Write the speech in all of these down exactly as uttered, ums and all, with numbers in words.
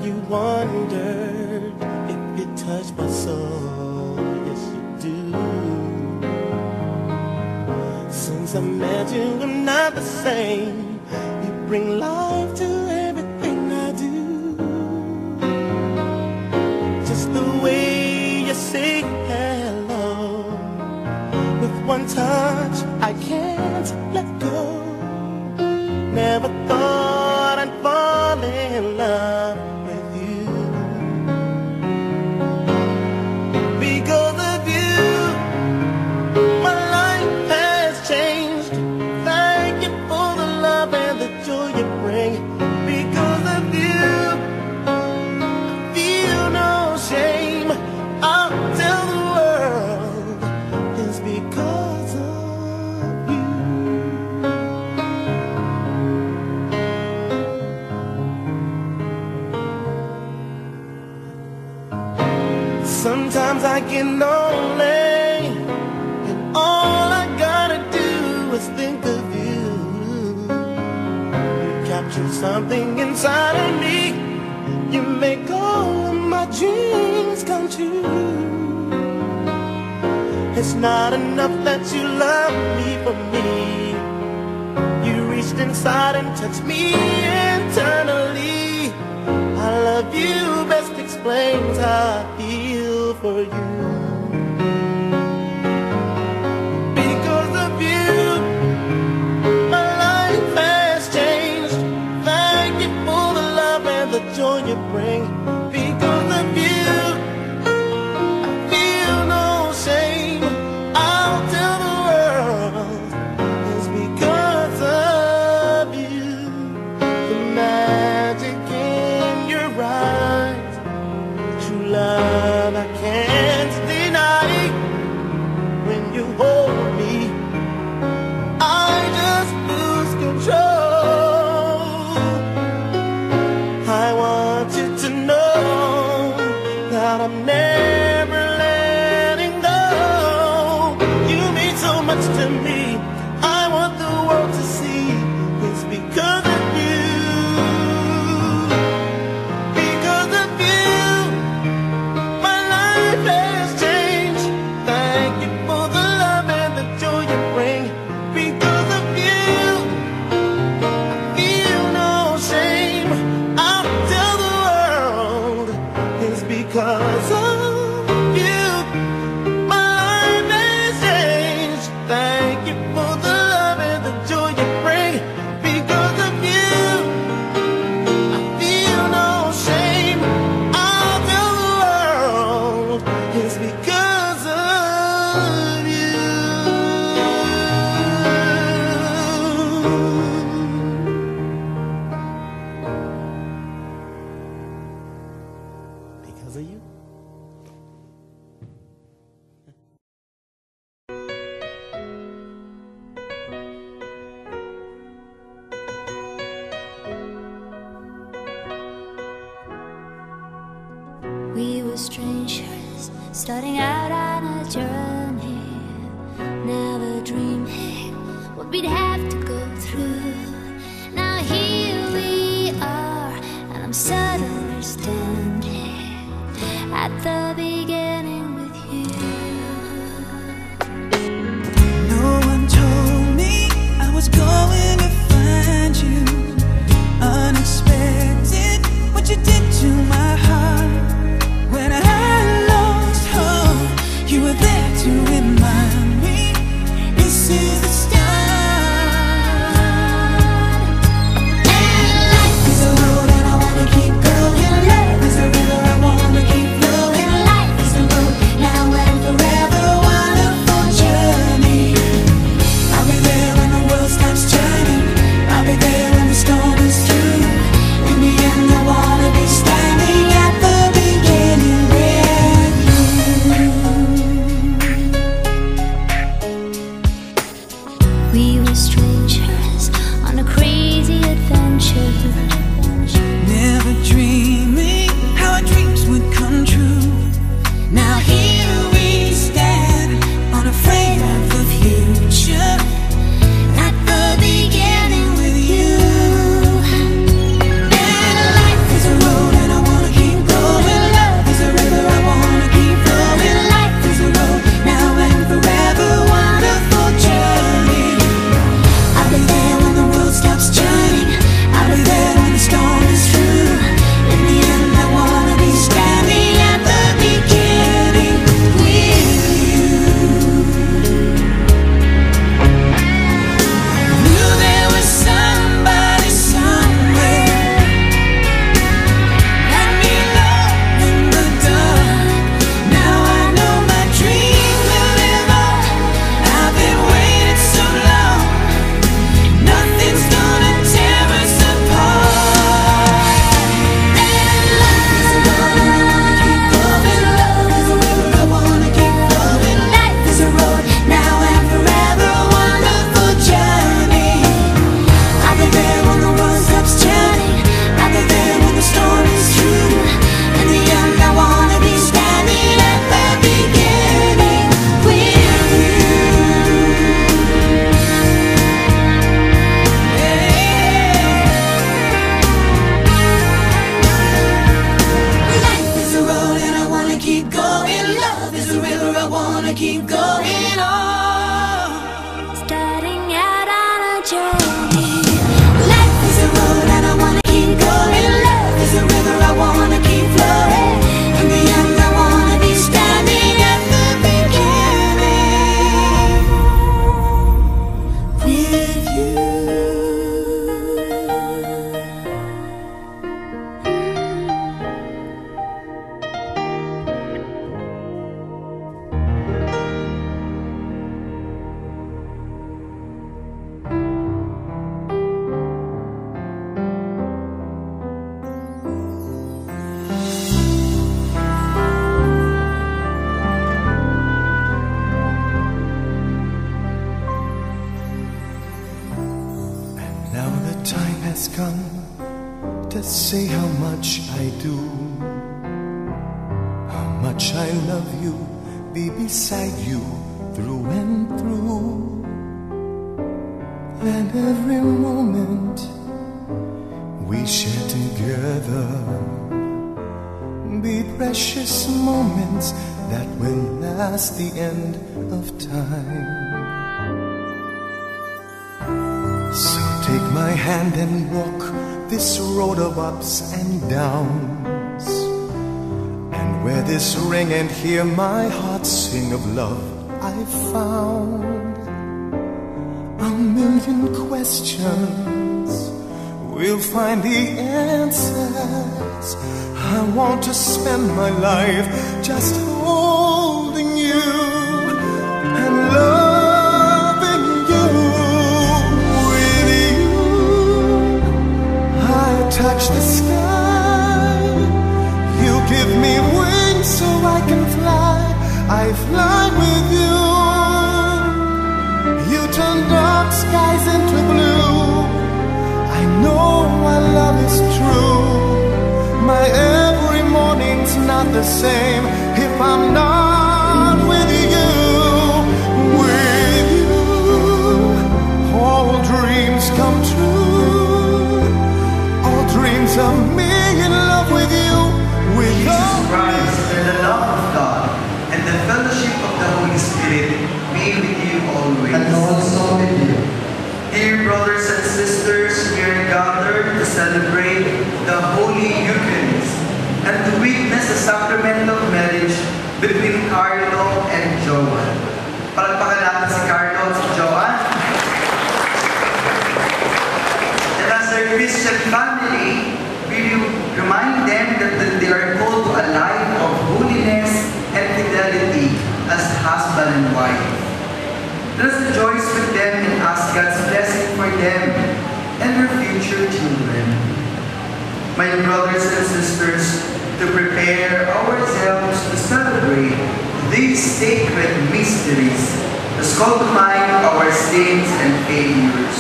you wondered if you touched my soul? Yes, you do. Since I met you, I'm not the same. You bring life to everything I do. Just the way you say hello, with one touch I can't let go. Never thought I'd fall in love with you. Because of you, my life has changed. Thank you for the love and the joy you bring. Because of you, I feel no shame. I'll tell the world it's because of you. Sometimes I get lonely, and all I gotta do is think of you. You capture something inside of me. You make all of my dreams come true. It's not enough that you love me for me. You reached inside and touched me internally. I love you best explains how I feel for you. Because of you, my life has changed. Thank you for the love and the joy you bring. Because of you, I feel no shame. I'll tell the world it's because of you. The magic in your eyes, true love I can't deny. When you hold me, I just lose control. I want you to know that I'm never letting go. You mean so much to me. I want the world to see it's because of you. Because of you, my life has changed. Thank you for the love and the joy you bring. Because of you, I feel no shame. I'll tell the world it's because of you. My life has changed. Thank you for the love and the joy you bring. Because of you, I feel no shame. I'll tell the world it's because of you. Because of you. We were strangers, starting out on a journey. Never dreaming what we'd have to go through. Now here we are, and I'm suddenly standing at the beginning with you. No one told me I was going to find you. Unexpected, what you did to my heart. When I lost hope, you were there to remind me this is the start. And life is a road and I wanna keep going. I wanna keep going on. Starting out on a journey. Life is a road and I wanna keep going. Love is a river, I wanna keep flowing. In the end, I wanna be standing at the beginning with you. Now the time has come to say how much I do, how much I love you, be beside you through and through. And every moment we share together be precious moments that will last the end of time. So take my hand and walk this road of ups and downs, and wear this ring and hear my heart sing of love I found. A million questions, we'll find the answers. I want to spend my life just holding you and loving you. Touch the sky, you give me wings so I can fly. I fly with you. You turn dark skies into blue. I know our love is true. My every morning's not the same if I'm not with you. With you, all dreams come true. Dreams of me in love with you, with Jesus Christ, and the love of God, and the fellowship of the Holy Spirit be with you always. And also with you. Dear brothers and sisters, we are gathered to celebrate the Holy Eucharist and to witness the sacrament of marriage between Carlo and Joan. Palagpakan natin si Carlo at si Joan. As a Christian family, we will remind them that, that they are called to a life of holiness and fidelity as husband and wife. Let us rejoice with them and ask God's blessing for them and their future children. My brothers and sisters, to prepare ourselves to celebrate these sacred mysteries, let's call to mind our sins and failures.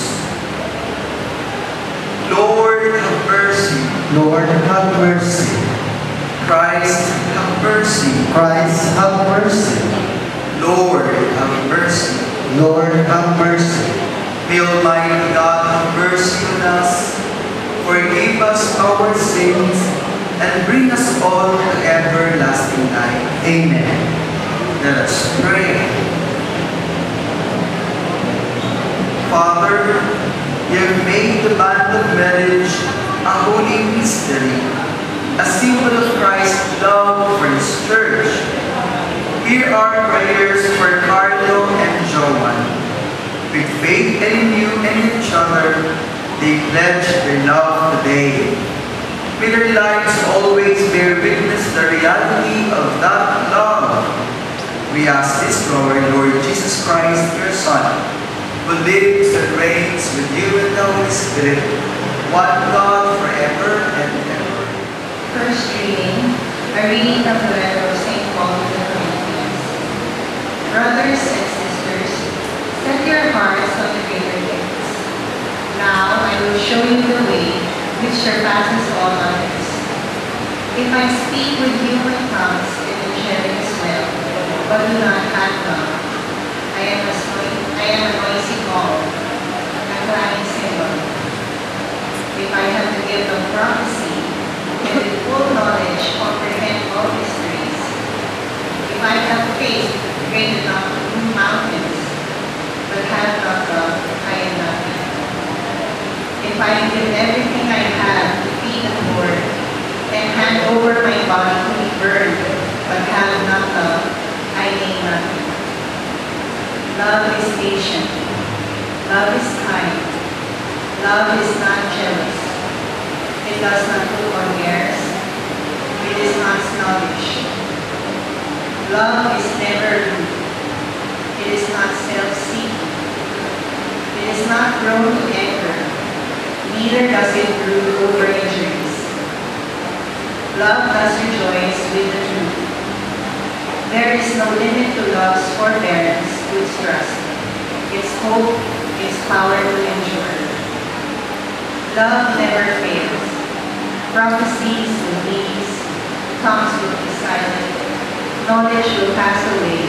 Lord, have mercy. Lord, have mercy. Christ, have mercy. Christ, have mercy. Lord, have mercy. Lord, have mercy. May Almighty God have mercy on us, forgive us our sins, and bring us all to everlasting life. Amen. Let us pray. Father, you have made the bond of marriage a holy mystery, a symbol of Christ's love for His church. Hear our prayers for Carlo and Joan. With faith in you and each other, they pledge their love today. May their lives always bear witness to the reality of that love. We ask this through our Lord Jesus Christ, your Son, who lives and reigns with you and the Holy Spirit, one God forever and ever. First reading, a reading of the letter of Saint Paul to the Corinthians. Brothers and sisters, set your hearts on the greater gifts. Now I will show you the way which surpasses all others. If I speak with human tongues and angelic as well, but do not have love, I am a I am a noisy gong, a clanging cymbal. If I have the gift of prophecy, and with full knowledge comprehend all mysteries, if I have faith great enough to move mountains, but have not love, I am nothing. If I give everything I have to feed the poor, and hand over my body to be burned, but have not love, I gain nothing. Love is patient. Love is kind. Love is not jealous. It does not look on airs. It is not snobbish. Love is never rude. It is not self-seeking. It is not prone to anger. Neither does it brood over injuries. Love does rejoice with the truth. There is no limit to love's forbearance with trust, its hope, its power to endure. Love never fails. Prophecies will cease, tongues will be silent, knowledge will pass away.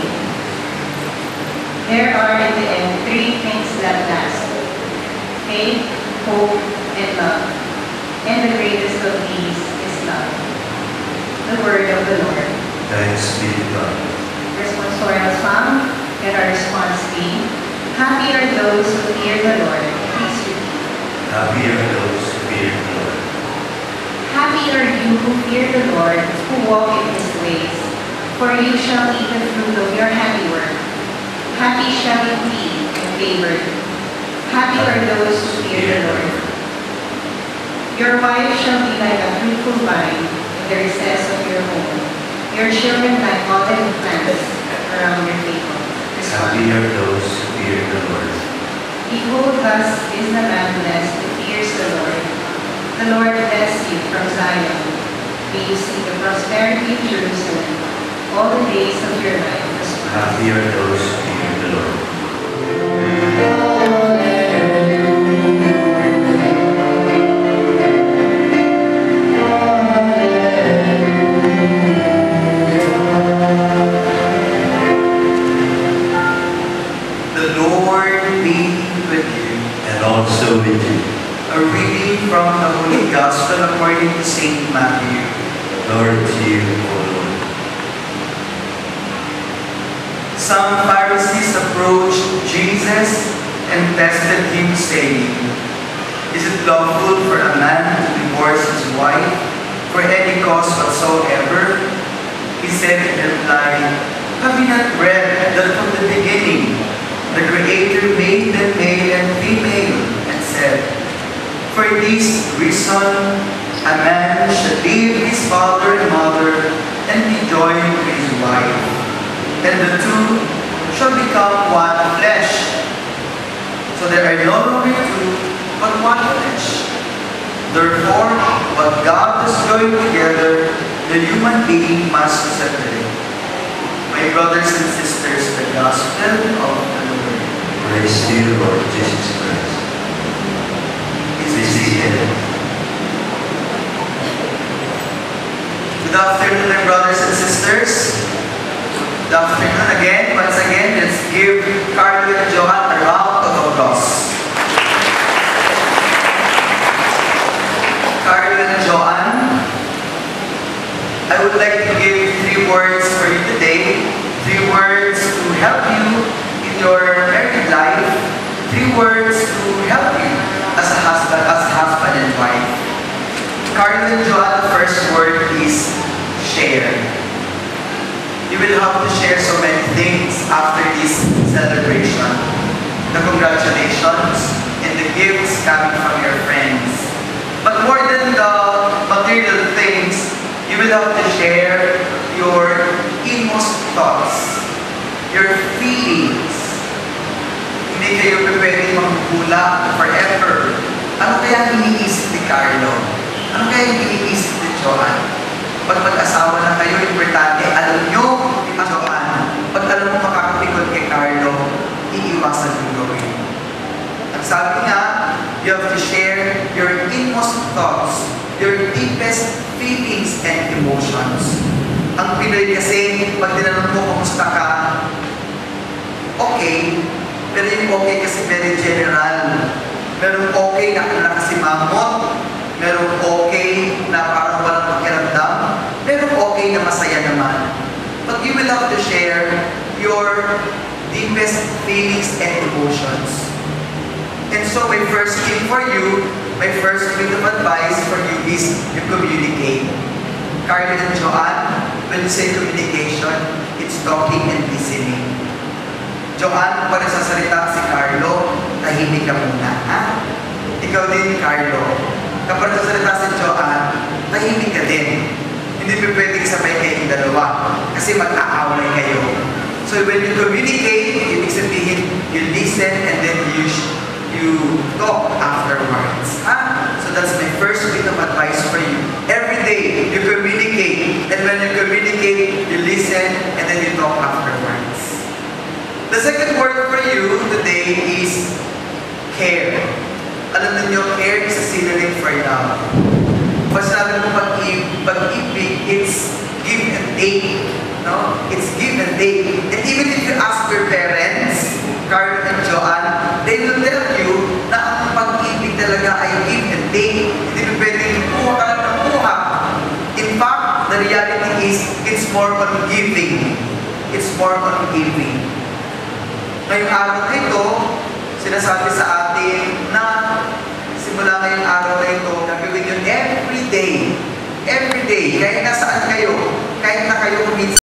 There are in the end three things that last: faith, hope, and love. And the greatest of these is love. The word of the Lord. Thanks be to God. Responsorial Psalm, let our response be, happy are those who fear the Lord. Please repeat. Happy are those who fear the Lord. Happy are you who fear the Lord, who walk in his ways, for you shall eat the fruit of your handiwork. Happy shall you be and favored. Happy are those who fear the Lord. Your wife shall be like a fruitful vine in the recess of your home, your children like olive plants around your table. Happy are those who fear the Lord. Behold, thus is the man blessed who fears the Lord. The Lord bless you from Zion. May you see the prosperity of Jerusalem all the days of your life. Happy are those who fear the Lord. The Lord be with you. And also with you. A reading from the Holy Gospel according to Saint Matthew. Lord, to you, O Lord. Some Pharisees approached Jesus and tested him, saying, "Is it lawful for a man to divorce his wife for any cause whatsoever?" He said in reply, "Have you not read that from the beginning the Creator made them male and female, and said, for this reason a man shall leave his father and mother and be joined to his wife, and the two shall become one flesh. So there are no longer two, but one flesh. Therefore, what God has joined together, the human being must separate." My brothers and sisters, the Gospel of the Lord. Praise to you, Lord Jesus Christ. Be seated. Good afternoon, my brothers and sisters. Good afternoon again. Once again, let's give Carlo and Joan a round of applause. Carlo and Joan, I would like to give three words for you today. Three words to help you in your married life. Three words to help you as a husband, as a husband and wife. Carlo and Joan, the first word is share. You will have to share so many things after this celebration. The congratulations and the gifts coming from your friends. But more than the material things, you will have to share your inmost thoughts, your feelings. Hindi kayo pwede magkulang forever. Ano kaya iniisip ni Carlo? Ano kaya iniisip ni Joan? Pag mag-asawa na kayo, importante, alam nyo, ang Joan, pag alam mo makakapikot kay Carlo, iiwasan yung gawin. At sabi nga, you have to share your inmost thoughts, your deepest feelings and emotions. Ang Pinoy kasi, pag tinanong mo kumusta ka, okay, pero yung okay kasi very general. Merong okay na nakasimangot, merong okay na parang walang pakiramdam, merong okay na masaya naman. But you will have to share your deepest feelings and emotions. And so my first tip for you, my first bit of advice for you is you communicate. Carlo and Joan, when you say communication, it's talking and listening. Joan, pag nagsasalita si Carlo, tahimik ka muna, ha? Ikaw din, Carlo. Kapag nagsasalita si Joan, tahimik ka din. Hindi pa pwedeng sabay kayong dalawa kasi mag-aaway kayo. So when you communicate, ibig sabihin, you listen and then you you talk afterwards. Huh? So that's my first bit of advice for you. Every day, you communicate. And when you communicate, you listen and then you talk afterwards. The second word for you today is care. Alam niyo, care is a synonym for love. Pag sinabi mo pag-ibig, it's give and take. No? It's give and take. And even if you ask your parents, Carlo and Joan, they will tell you na ang pag-ibig talaga ay give and take. Hindi mo pwedeng kuha ka lang ng kuha. In fact, the reality is, it's more on giving. It's more on giving. Ngayong araw na ito, sinasabi sa atin na simula ngayong araw na ito, gagawin yun every day. Every day. Kahit nasaan kayo, kahit na kayo minsan